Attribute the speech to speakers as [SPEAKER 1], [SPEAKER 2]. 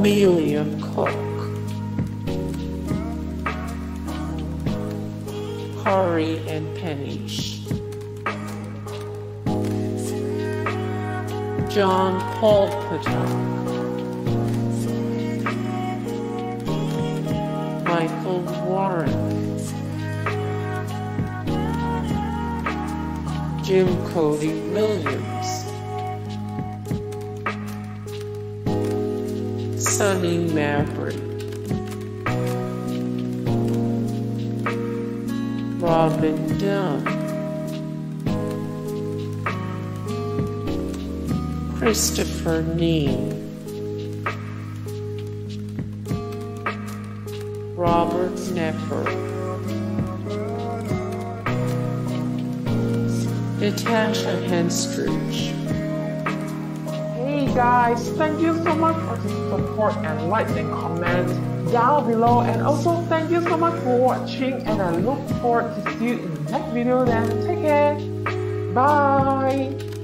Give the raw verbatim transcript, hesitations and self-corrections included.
[SPEAKER 1] Amelia Cook, Corey and Penish, John Paul Patel, Michael Warren, Jim Cody Williams, Sunny Maverick, Robin Dunn, Christopher Neal, Robert Knepper, Natasha Henstridge.
[SPEAKER 2] Hey guys, thank you so much for the support and likes and comments down below, and also thank you so much for watching, and I look forward to see you in the next video. Then take care, bye.